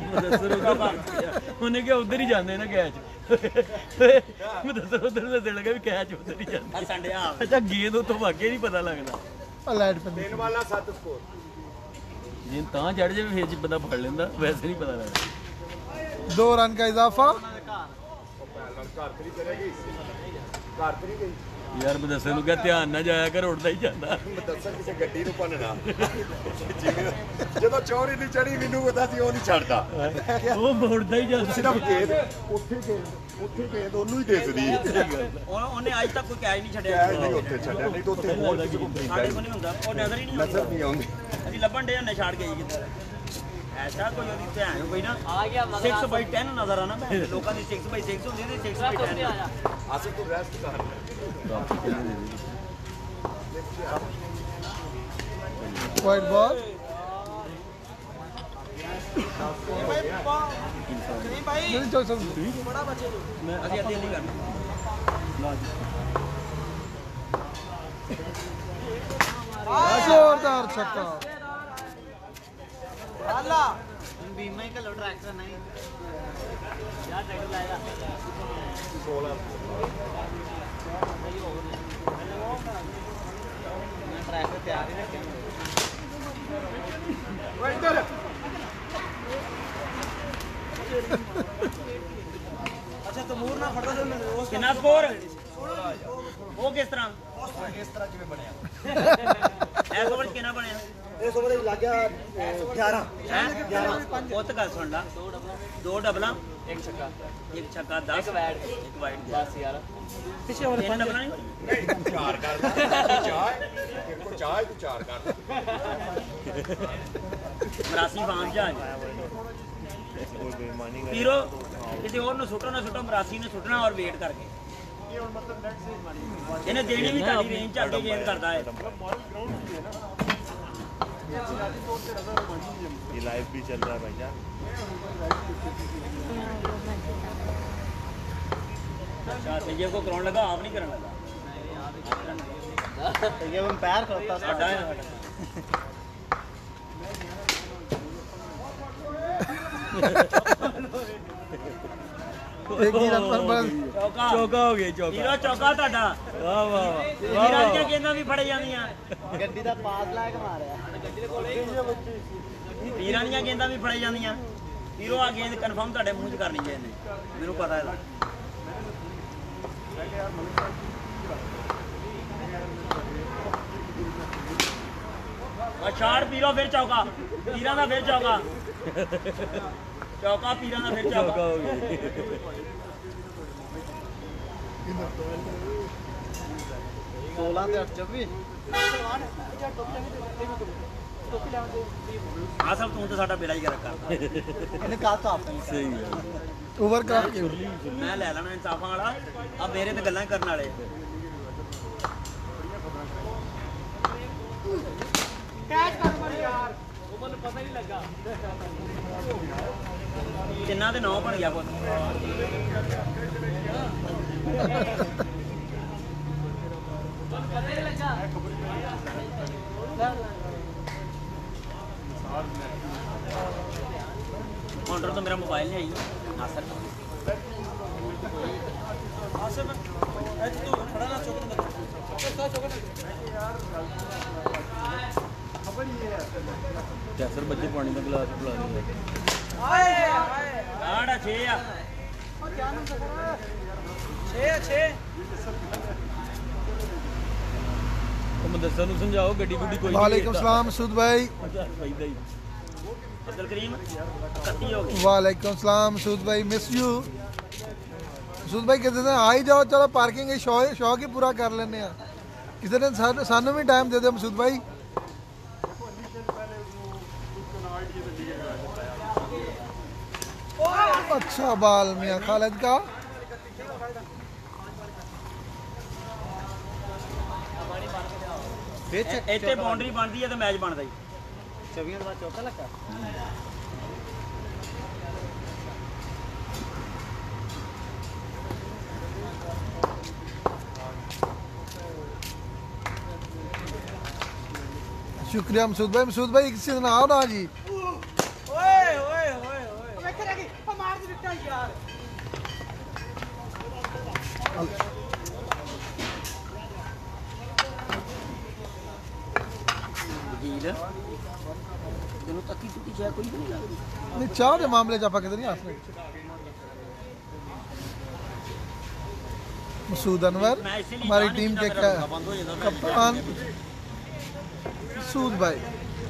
S6: ਉਹਨੇ ਕਿਹਾ ਉਧਰ ਹੀ ਜਾਂਦੇ ਨਾ ਕੈਚ ਮੈਂ ਦੱਸੋ ਉਧਰ ਦੱਸਣ ਲੱਗਾ ਵੀ ਕੈਚ ਉਧਰ ਹੀ ਜਾਂਦੇ
S3: संडे आ
S6: ਅੱਛਾ ਗੇਂਦ ਉਤੋਂ ਵਾਗੇ ਨਹੀਂ ਪਤਾ ਲੱਗਦਾ
S1: लाइट पे
S4: ਤਿੰਨ ਵਾਲਾ 7 ਸਕੋਰ
S6: ਜੇ ਤਾਂ ਚੜ ਜਾਵੇ ਫੇਰ ਚ ਬੰਦਾ ਫੜ ਲੈਂਦਾ ਵੈਸੇ ਨਹੀਂ ਪਤਾ ਲੱਗਦਾ
S1: 2 रन का इजाफा
S4: ਘਰ ਤੇ ਨਹੀਂ ਚਲੇਗੀ ਘਰ ਤੇ ਨਹੀਂ ਗਈ
S6: ਯਾਰ ਮੈਂ ਦੱਸਣ ਨੂੰ ਕਿਹਾ ਧਿਆਨ ਨਾ ਜਾਇਆ ਕਰ ਉੱਡਦਾ ਹੀ ਜਾਂਦਾ
S4: ਮੈਂ ਦੱਸਾਂ ਕਿਸੇ ਗੱਡੀ ਨੂੰ ਭੰਨਣਾ ਜਿਵੇਂ ਜਦੋਂ ਚੋਰੀ ਨਹੀਂ ਚੜੀ ਮੈਨੂੰ ਪਤਾ ਸੀ ਉਹ ਨਹੀਂ ਛੱਡਦਾ
S6: ਉਹ ਮੋੜਦਾ ਹੀ ਜਾਂਦਾ
S4: ਸਿਰਫ ਗੇਂਦ ਉੱਥੇ ਗੇਂਦ ਉਹਨੂੰ ਹੀ ਦਿਸਦੀ
S3: ਉਹਨੇ ਅੱਜ ਤੱਕ ਕੋਈ ਕੈਚ ਨਹੀਂ
S4: ਕੈਚ
S3: ਛੱਡਿਆ
S4: ਨਹੀਂ ਉੱਥੇ ਛੱਡਿਆ ਨਹੀਂ ਤਾਂ ਉੱਥੇ ਹੋਰ ਕਿਸੇ ਕੋਲ
S3: ਸਾਡੇ ਕੋਲ ਨਹੀਂ ਹੁੰਦਾ ਉਹ ਨਜ਼ਰ ਹੀ ਨਹੀਂ
S4: ਨਜ਼ਰ
S3: ਆਉਂਦਾ
S4: ਨਹੀਂ ਆਉਂਦੀ
S3: ਅਸੀਂ ਲੱਭਣ ਡੇ ਹੁੰਨੇ ਛੱਡ ਗਈ ਕਿੱਧਰ ਐਸਾ ਕੋਈ ਉਹਦੀ ਭੈਣ ਕੋਈ ਨਾ ਆ ਗਿਆ 6/10 ਨਜ਼ਰ ਆਣਾ ਭੈਣ ਲੋਕਾਂ ਦੀ 6/6 ਹੁੰਦੀ ਤੇ 6/10
S4: ਅਸਲ ਤੂੰ ਰੈਸਟ ਕਰ
S1: वाइट बॉल नहीं चल सब
S3: ਅਸੀਂ ਅੱਧੀ ਅੱਧੀ ਕਰਨੀ
S1: जोरदार छक्का
S3: बीमा ही कलो ट्रैक्टर नहीं यार ट्रैक्टर लाएगा
S4: 16
S3: ट्रैक्टर तैयार ही रखे
S4: ਓਏ ਇੱਧਰ
S3: अच्छा तो मूर ना फड़दा तो कितना स्कोर वो किस तरह
S5: ਇਸ ਤਰ੍ਹਾਂ ਜਿਵੇਂ ਬਣਿਆ
S3: ਐਸ ਓਵਰ ਕਿੰਨਾ ਬਣਿਆ
S5: ਇਸ ਓਵਰ ਲੱਗ ਗਿਆ 11
S3: ਹੈ ਬਹੁਤ ਗੱਲ ਸੁਣ ਲਾ ਦੋ ਡਬਲਾਂ ਇੱਕ ਛੱਕਾ 10 ਇੱਕ ਵਾਈਡ 10 ਯਾਰ ਪਿੱਛੇ ਓਵਰ 5 ਡਬਲਾਂ ਨਹੀਂ
S4: ਚਾਰ ਕਰ ਚਾਹ ਤੇਰੇ ਕੋਲ ਚਾਹ ਤੂੰ ਚਾਰ ਕਰ
S3: ਮਰਾਸੀ ਬਾਂਝ ਜਾ ਪੀਰੋ ਕਿਸੇ ਹੋਰ ਨੂੰ ਸੁੱਟੋ ਨਾ ਸੁੱਟੋ ਮਰਾਸੀ ਨੇ ਸੁੱਟਣਾ ਔਰ ਵੇਟ ਕਰਕੇ ਇਹਨੇ ਦੇਣੀ ਵੀ ਤੁਹਾਡੀ ਰੇਂਜ ਚ ਅੱਗੇ ਗੇਂਦ ਕਰਦਾ ਹੈ
S4: ये लाइव भी चल रहा है भैया
S3: अच्छा तैयब को कराने लगा आप नहीं करने लगा
S5: ये हम पैर करता
S3: साडा है
S1: एक ही रन पर बस
S3: चौका
S6: चौका हो गया चौका
S3: ਹੀਰੋ ਚੌਕਾ ਤੁਹਾਡਾ
S6: ਵਾਹ ਵਾਹ
S3: ਹੀਰਾਂ ਦੀਆਂ ਗੇਂਦਾਂ ਵੀ ਫੜੇ ਜਾਂਦੀਆਂ
S5: ਗੱਡੀ ਦਾ ਪਾਸ ਲੈ ਕੇ ਮਾਰਿਆ
S3: ਹੀਰਾਂ ਦੀਆਂ ਗੇਂਦਾਂ ਵੀ ਫੜੇ ਜਾਂਦੀਆਂ ਹੀਰੋ ਆ ਗੇਂਦ ਕਨਫਰਮ ਤੁਹਾਡੇ ਮੂੰਹ 'ਚ ਕਰਨੀ ਚਾਹੀਦੀ ਮੈਨੂੰ ਪਤਾ ਇਹਦਾ ਛਾੜ ਪੀਰੋ ਫਿਰ ਚੌਕਾ ਪੀਰਾਂ ਦਾ ਫਿਰ ਚੌਕਾ ਚੌਕਾ ਪੀਰਾਂ ਦਾ ਫਿਰ
S6: चौका
S3: ਚੌਕਾ
S6: हो गया
S5: 16 ਤੇ 24
S3: ਆ ਸਭ ਤੂੰ ਤਾਂ ਸਾਡਾ ਬੇੜਾ ਹੀ ਕਰ ਕਰਦਾ
S5: ਇਹਨੇ ਕਾਹ ਤਾਂ ਆਪਣੀ
S6: सही है
S1: ओवर करा के
S3: ਮੈਂ ਲੈ ਲੈਣਾ ਇਨਸਾਫਾਂ ਵਾਲਾ ਆ ਮੇਰੇ ਤੇ ਗੱਲਾਂ ਹੀ ਕਰਨ ਵਾਲੇ ਕਿੰਨਾ ਤੇ 9 ਬਣ ਗਿਆ ਪੁੱਤ ਕਾਊਂਟਰ ਤੋਂ ਮੇਰਾ ਮੋਬਾਈਲ ਨਹੀਂ ਆਈ ਨਾਸਰ ਨਾਸਰ ਅੱਜ ਤੂੰ ਖੜਾ ਨਾ ਚੌਕ
S6: कैसर बच्चे पानी का गिलास पिला दिया
S3: ਆੜਾ 6 ਆ 6
S6: ਉਹ ਮਦਰਸਾ ਨੂੰ ਸਮਝਾਓ ਗੱਡੀ ਗੁੱਡੀ ਕੋਈ
S1: वालेकुम सलाम मसूद भाई
S6: ਪੈਂਦਾ ਹੀ
S3: ਅਬਦੁਲ ਕਰੀਮ 31 ਹੋ ਗਈ
S1: वालेकुम सलाम मसूद भाई मिस यू मसूद भाई कहते थे आ ही जाओ चलो पार्किंग शौक ही पूरा कर लेने किसी दिन सानू भी टाइम दे दो मसूद भाई अच्छा बाल मियां खालिद का
S3: ਇੱਥੇ ਬਾਉਂਡਰੀ ਬਣਦੀ ਹੈ ਤੇ ਮੈਚ ਬਣਦਾ ਹੀ
S5: 24 ਦਾ ਚੌਕਾ ਲੱਗਾ
S1: शुक्रिया मसूद भाई किसी दिन आओ ना जी
S3: ਵਕੀਲ ਤੈਨੂੰ ਤੱਕੀ ਟੁੱਟੀ ਸ਼ਾਇਦ ਕੋਈ ਨਹੀਂ ਲੱਗਦੀ
S1: नहीं चाह के मामले च आप किधर नहीं आ सकते मसूद अनवर
S3: मैं इसीलिए
S1: हमारी
S3: जा नहीं
S1: टीम के
S3: सकता, मेरा बंद हो जाता है।
S1: कप्तान मसूद भाई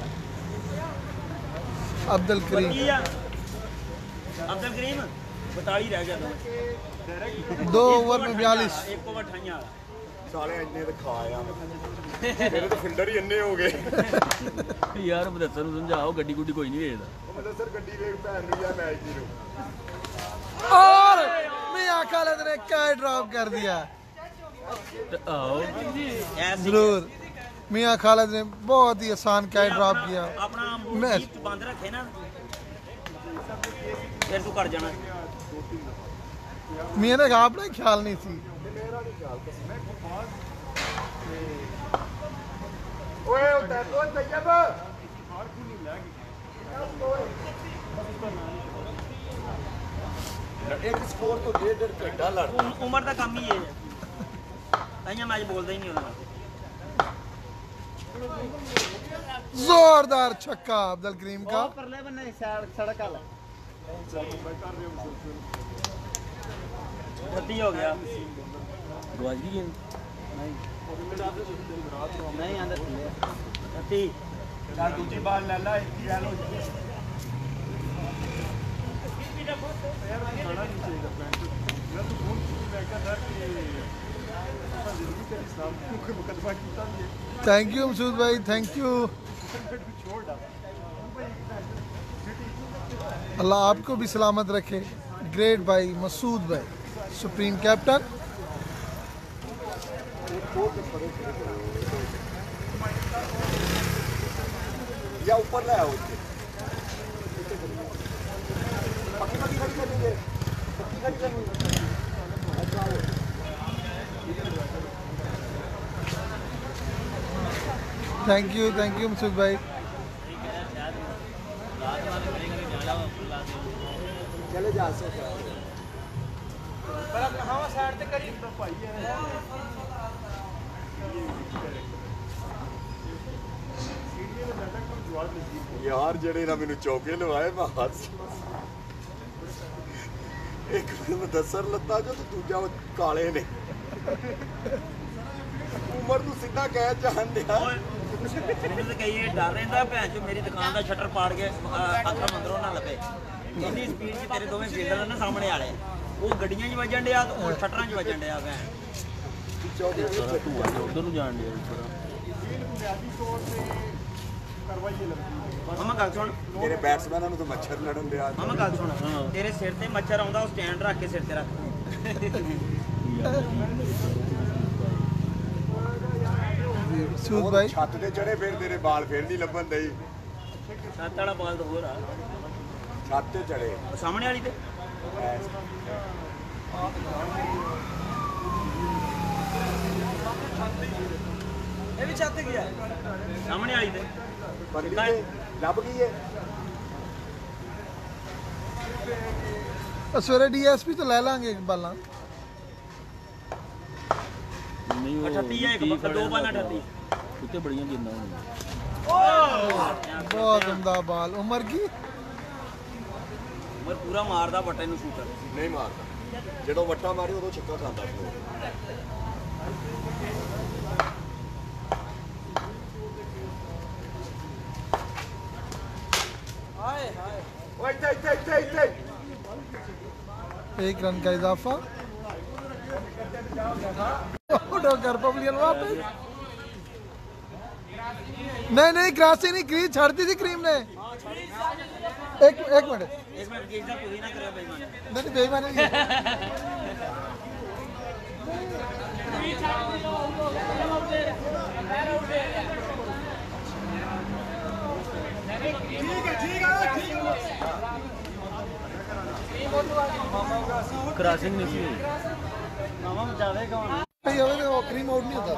S1: अब्दुल करीम
S3: ਕੀ ਆ ਅਬਦੁਲ ਕਰੀਮ 42 ਰਹਿ ਗਿਆ ਤਾਂ
S1: 2 ओवर में 42
S3: 1 ਓਵਰ 28 ਵਾਲਾ
S4: ਸਾਲੇ ਇੰਨੇ ਤਾਂ ਖਾ ਆ ਮੇਰੇ ਤਾਂ ਫਿਲਡਰ ਹੀ ਇੰਨੇ ਹੋ ਗਏ
S6: ਯਾਰ ਮਦਰਸਾ ਨੂੰ ਸਮਝਾਓ ਗੱਡੀ ਗੁੱਡੀ ਕੋਈ ਨਹੀਂ ਵੇਚਦਾ
S4: ਉਹ ਮਤਲਬ ਸਰ ਗੱਡੀ ਵੇਖ ਭੈਣ ਨੂੰ ਯਾਰ ਮੈਚ ਦੀ ਨੂੰ
S1: और मियां खालिद ने क्या ड्रॉप कर दिया
S6: ਤੇ ਆਓ
S3: ਐਸ
S1: जरूर मियां खालिद ने बहुत ही आसान कैच ड्रॉप किया
S3: ਆਪਣਾ
S1: मैच
S3: ਜੀਪ ਬੰਦ ਰੱਖੇ ਨਾ ਫਿਰ ਤੂੰ ਕਰ ਜਾਣਾ
S1: मियां ने अपना ख्याल नहीं थी
S4: ਓਏ ਉਹ ਤੈਨੂੰ ਤੈਯਬ ਇੱਕ ਸਕੋਰ ਤੋਂ 1.5 ਘੰਟਾ ਲੜ
S3: ਉਮਰ ਦਾ ਕੰਮ ਹੀ ਇਹ ਹੈ ਤਾਈਆਂ ਮੈਚ ਬੋਲਦਾ ਹੀ ਨਹੀਂ ਉਹਨਾਂ ਨਾਲ
S1: जोरदार छक्का अब्दुल करीम का
S5: ਪਰਲੇ ਬੰਨੇ ਸੜਕ ਵਾਲਾ
S3: 36 ਹੋ ਗਿਆ
S6: ਗਵਾਚ ਗਈ ਗੇਮ
S5: ਨਹੀਂ ਆਂਦਾ
S3: 36
S4: ਚੱਲ ਦੂਜੀ ਬਾਲ ਲੈ ਲੈ ਇੱਕ ਹੀ ਐਲ ਹੋ ਜਾਏ ਯਾਰ ਖਾਣਾ ਨਹੀਂ ਚਾਹੀਦਾ ਪੈਂਟ ਮੈਂ ਤਾਂ ਫੋਨ ਮੈਂ ਕਿਹਾ ਸਰ ਕਿ ਜ਼ਿੰਦਗੀ ਤੇਰੀ ਸਾਹਮਣੇ ਕੋਈ ਮੁਕੱਦਮਾ ਕੀਤਾ ਵੀ ਹੈ
S1: थैंक यू मसूद भाई थैंक यू
S4: छोड़ डाल
S1: अल्लाह आपको भी सलामत रखे ग्रेट भाई मसूद भाई सुप्रीम कैप्टन
S4: या ऊपर ले आओ पक्की पक्की खड़ी करेंगे पक्की खड़ी करेंगे
S1: थैंक यू मसूद भाई।
S4: चले जा सकते यार जड़े ना मैनू चौके लवाए मैं हस एक मुदस्सर लत्ता जो तो दूजा काले ने उमर तू सीधा कह जान दिया
S3: ਮੈਨੂੰ ਤਾਂ ਕਹੀਏ ਡਰ ਰਹਿੰਦਾ ਭੈਣ ਚੋ ਮੇਰੀ ਦੁਕਾਨ ਦਾ ਸ਼ਟਰ ਪਾੜ ਕੇ ਅੱਖਾਂ ਮੰਦਰੋਂ ਨਾ ਲੱਭੇ ਇੰਨੀ ਸਪੀਡ 'ਚ ਤੇਰੇ ਦੋਵੇਂ ਫੀਲਡਰ ਨੇ ਸਾਹਮਣੇ ਵਾਲੇ ਉਹ ਗੱਡੀਆਂ 'ਚ ਵੱਜਣ ਡਿਆ ਤੇ ਉਹ ਸ਼ਟਰਾਂ 'ਚ ਵੱਜਣ ਡਿਆ ਭੈਣ
S6: ਉਧਰ ਨੂੰ ਜਾਣ ਡਿਆ
S4: ਬੁਨਿਆਦੀ ਤੌਰ ਤੇ ਕਰਵਾਈਏ ਲੱਗਦੀ
S3: ਮਾਮਾ ਗੱਲ ਸੁਣ
S4: ਮੇਰੇ ਬੈਟਸਮੈਨਾਂ ਨੂੰ ਤਾਂ ਮੱਛਰ ਲੜਨ ਦਿਆ
S3: ਮਾਮਾ ਗੱਲ ਸੁਣ ਤੇਰੇ ਸਿਰ ਤੇ ਮੱਛਰ ਆਉਂਦਾ ਉਹ ਸਟੈਂਡ ਰੱਖ ਕੇ ਸਿਰ ਤੇ ਰੱਖ
S1: मसूद भाई
S4: ਛੱਤ ਤੇ ਚੜੇ ਫਿਰ ਤੇਰੇ ਬਾਲ ਫਿਰ ਨਹੀਂ ਲੱਭਣ ਦਈ
S3: ਛੱਤ ਵਾਲਾ ਬਾਲ ਤਾਂ ਹੋਰ ਆ
S4: ਛੱਤ ਤੇ ਚੜੇ
S3: ਉਹ ਸਾਹਮਣੇ ਵਾਲੀ ਤੇ
S5: ਇਹ ਵੀ ਛੱਤ ਗਿਆ
S3: ਸਾਹਮਣੇ ਵਾਲੀ ਤੇ
S4: ਪਗੜੀ ਤੇ ਲੱਭ ਗਈ ਏ
S1: सवेरे डीएसपी तो ले लांगे बाला
S6: ਨਹੀਂ ਉਹ
S3: 38 ਹੈ ਇੱਕ ਦੋ ਬਾਲਾਂ 38
S6: ਉੱਤੇ ਬੜੀਆਂ ਗੇਂਦਾਂ ਹੋਣੀਆਂ
S1: बहुत उमदा बाल उमर की
S3: ਉਮਰ ਪੂਰਾ ਮਾਰਦਾ ਬੱਟੇ ਨੂੰ ਸ਼ੂਟਰ
S4: ਨਹੀਂ ਮਾਰਦਾ ਜਦੋਂ ਵੱਟਾ ਮਾਰੀ ਉਦੋਂ ਛੱਕਾ ਖਾਂਦਾ ਸੀ
S5: ਹਾਏ ਹਾਏ
S4: ਓਏ ਇੱਥੇ
S1: 1 रन का इजाफा कर पब्लियन वापस नहीं क्रॉसिंग नहीं क्रीज छाड़ती थी क्रीम ने एक मिनट
S3: ਇਸ ਮਿੰਟ ਕੀ ਦਾ ਤੁਸੀਂ ਨਾ ਕਰਿਓ ਬੇਈਮਾਨ
S1: नहीं बेईमानी नहीं
S6: ਕ੍ਰਾਸਿੰਗ ਨਹੀਂ ਸੀ ਹੋਈ।
S5: ਮਾਮਾ ਜਾਵੇ ਕੌਣ
S1: नहीं होवे तो क्रीम आउट नहीं होता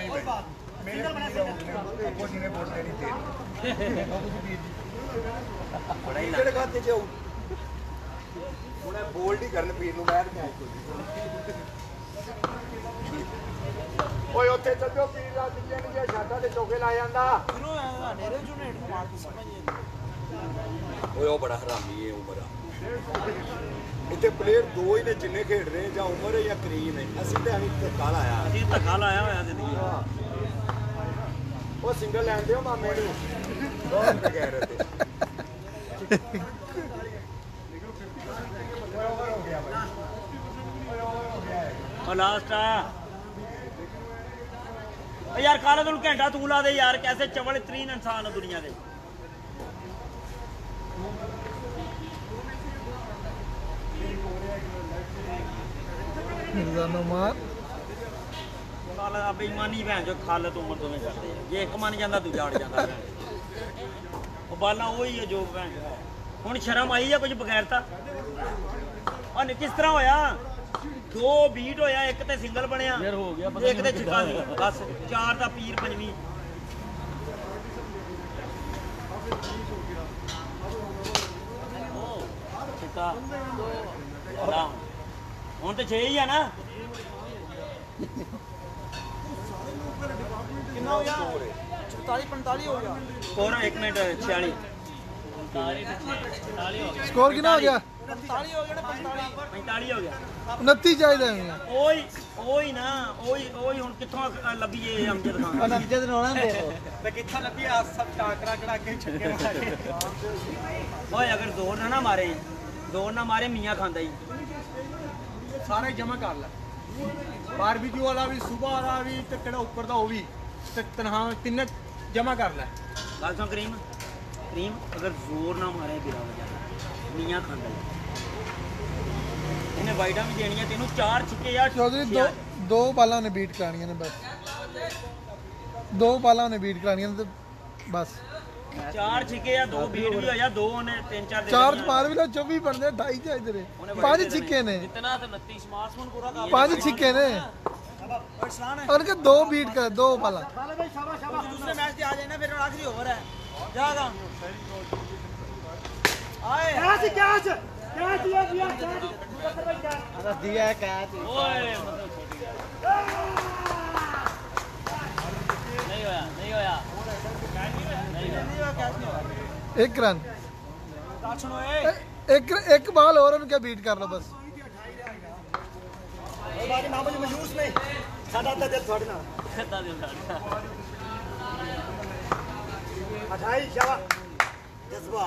S4: ਕਿਹੜੇ ਖਾਤੇ ਚ ਆਉ ਉਹਨੇ ਬੋਲਡ ਹੀ ਕਰਨ ਪੀਰ ਨੂੰ ਬੈਠ ਕੇ ਓਏ ਉੱਥੇ ਚੱਜੋ ਪੀਰ ਦਾ ਦਿੱਜੇ ਨੇ ਛਾਤਾ ਤੇ ਚੌਕੇ ਲਾ ਜਾਂਦਾ
S5: ਕਿਨੂੰ ਹਨੇਰੇ ਚੋਂ ਨੇੜ ਮਾਰ ਕੇ ਸਮਝੇ
S4: ਓਏ ਉਹ ਬੜਾ ਹਰਾਮੀ ਏ ਉਮਰ ਆ ਇੱਥੇ ਪਲੇਅਰ ਦੋ ਹੀ ਨੇ ਜਿੰਨੇ ਖੇਡ ਰਹੇ ਜਾਂ ਉਮਰ ਹੈ ਜਾਂ ਕਰੀਮ ਹੈ ਅਸੀਂ ਤਾਂ ਐਵੇਂ ਧੱਕਾ ਲਾਇਆ
S3: ਅਸੀਂ ਧੱਕਾ ਲਾਇਆ ਹੋਇਆ ਜ਼ਿੰਦਗੀ
S4: ਉਹ ਸਿੰਗਲ ਲੈਣ ਦਿਓ ਮਾਮੇ ਨੂੰ ਬਹੁਤ ਕਹਿ ਰਹੇ ਤੇ
S3: ਉਹ ਲਾਸਟ ਆ ਓ ਯਾਰ ਕਾਲਾ ਤੈਨੂੰ ਘੰਟਾ ਤੂੰ ਲਾ ਦੇ ਯਾਰ ਕੈਸੇ ਚਵਲ ਤਰੀਨ ਇਨਸਾਨ ਆ ਦੁਨੀਆ ਦੇ
S1: मिर्जा नुमान
S3: ਕਾਲਾ ਦਾ ਬੇਈਮਾਨੀ ਭੈਣ ਜੋ ਖਾਲਤ ਉਮਰ ਦੋਵੇਂ ਕਰਦੇ ਆ ਜੇ ਇੱਕ ਮੰਨ ਜਾਂਦਾ ਦੂਜਾ ਅੜ ਜਾਂਦਾ ਉਹ ਬਾਲਾਂ ਉਹੀ ਹੈ ਜੋ ਭੈਣ ਚੋ ਹੈ ਹੁਣ ਸ਼ਰਮ ਆਈ ਆ ਕੁਝ ਬਗੈਰਤਾ ਉਹਨੇ ਕਿਸ ਤਰ੍ਹਾਂ ਹੋਇਆ ਦੋ ਬੀਟ ਹੋਇਆ ਇੱਕ ਤੇ ਸਿੰਗਲ ਬਣਿਆ
S6: ਯਾਰ ਹੋ ਗਿਆ
S3: ਇੱਕ ਤੇ ਚਿੱਕਾ ਸੀ ਬਸ ਚਾਰ ਦਾ ਪੀਰ ਪੰਜਵੀਂ ਚਿੱਕਾ ਹੁਣ ਤੇ 6 ਹੀ ਆ ਨਾ
S5: ਕਿੰਨਾ ਹੋ ਗਿਆ 44 45 ਹੋ ਗਿਆ
S3: ਸਕੋਰ 1 ਮਿੰਟ 46
S1: स्कोर कितना हो गया
S5: 45 ਹੋ ਗਏ ਨੇ
S3: 45 ਹੋ ਗਿਆ
S1: 29 चाहिए
S3: ਓਏ ਨਾ ਓਏ ਹੁਣ ਕਿੱਥੋਂ ਲੱਭੀਏ ਅਮਜਦ ਖਾਨ
S5: ਅਨੰਜਦ ਰੋਣਾ ਦੇ ਤੇ ਕਿੱਥੋਂ ਲੱਭੀ ਆ ਸਭ ਟਾਕਰਾ ਕਰਾ ਕੇ ਛੱਕੇ ਮਾਰ ਕੇ
S3: ਓਏ ਅਗਰ ਜ਼ੋਰ ਨਾ ਮਾਰੇ ਮੀਆਂ ਖਾਂਦਾ ਹੀ
S5: ਸਾਰੇ ਜਮਾ ਕਰ ਲੈ ਬਾਰਬੀਕਿਊ ਵਾਲਾ ਵੀ ਸਵੇਰ ਵਾਲਾ ਵੀ ਤੇ ਕਿਹੜਾ ਉੱਪਰ ਦਾ ਉਹ ਵੀ ਤੇ ਤਨਹਾ ਤਿੰਨੇ ਜਮਾ ਕਰ ਲੈ
S3: ਗੱਲ ਸੁਣ ਕਰੀਮ ਅਗਰ ਜ਼ੋਰ ਨਾ ਮਾਰੇ ਬਿਨਾ ਵਜ੍ਹਾ ਮੀਆਂ ਖਾਂਦਾ ਹੀ ਇਹਨੇ ਵਾਈਡਾਂ ਵੀ ਦੇਣੀਆਂ ਤੈਨੂੰ 4 ਛਿੱਕੇ ਯਾਰ
S1: चौधरी दो बालों ने बीट करानी है बस 2 बालों ने बीट करानी है बस
S3: 4 ਛਿੱਕੇ ਆ 2 ਬੀਟ भी ਹੋਇਆ 2 ਉਹਨੇ 3-4 ਦੇ
S1: 4 मार भी लो 24 बनते 2.5 चाहिए रे 5 छिक्के ने
S3: इतना तो 29 मार्क्स पूरा
S1: 5 छिक्के ने उनके 2 बीट कर 2 बाला
S3: दूसरे मैच से आ जाए ना फिर आखिरी ओवर है जाएगा आए
S5: दिया है कैच
S3: ओए नहीं होया नहीं होया
S1: एक रन एक बॉल और उनके बीट कर लो बस
S5: मयूस नहीं साਡਾ ਤਾਂ ਦਿਲ ਤੁਹਾਡੇ ਨਾਲ
S3: खत्ता दिल साड़ा
S5: ਅਠਾਈ ਸ਼ਾਬਾ ਜਜ਼ਬਾ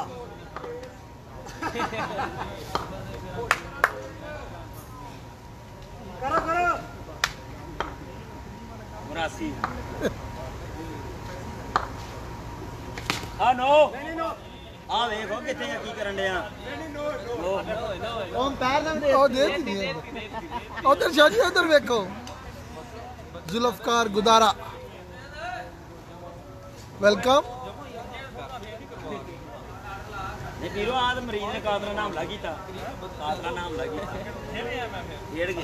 S5: ਕਰੋ
S3: मुरासी हाँ नो आ देखो कितने की करन डे
S5: ओम पैर ना दे
S1: ਉਹ ਦੇ ਦਿੱਤੀ ਉਧਰ ਸ਼ਾਜੀ ਉਧਰ ਵੇਖੋ ਜ਼ੁਲਫਕਾਰ ਗੁਦਾਰਾ ਵੈਲਕਮ
S3: ने पीरो आज मरीज ने कातरा नाम लगी था कातरा नाम लगी खेड़ गए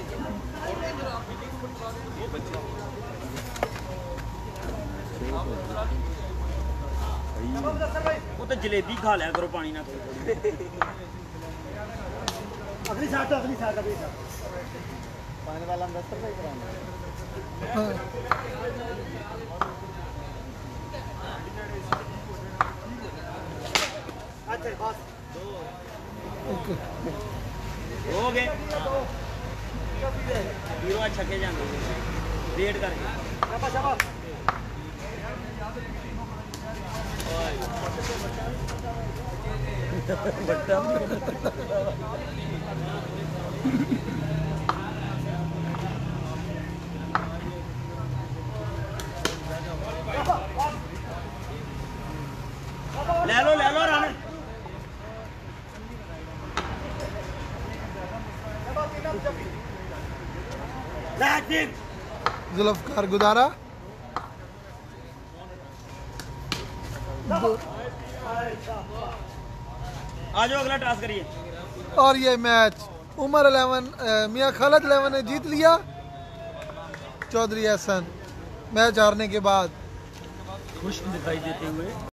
S3: वो तो जलेबी खा लिया करो पानी ना थोड़ी
S5: अगली साइड पानी वाला हम 10 रुपए कराएंगे अच्छा बस
S3: हो गए पीरो आज छके जाएंगे वेट करके
S5: शाबाश
S3: ले लो रन
S1: जुल्फकार गुदारा
S3: आ जाओ अगला टास्क करिए
S1: और ये मैच उमर 11 मियां खालिद 11 ने जीत लिया चौधरी एहसन मैच हारने के बाद
S6: खुश दिखाई देते हुए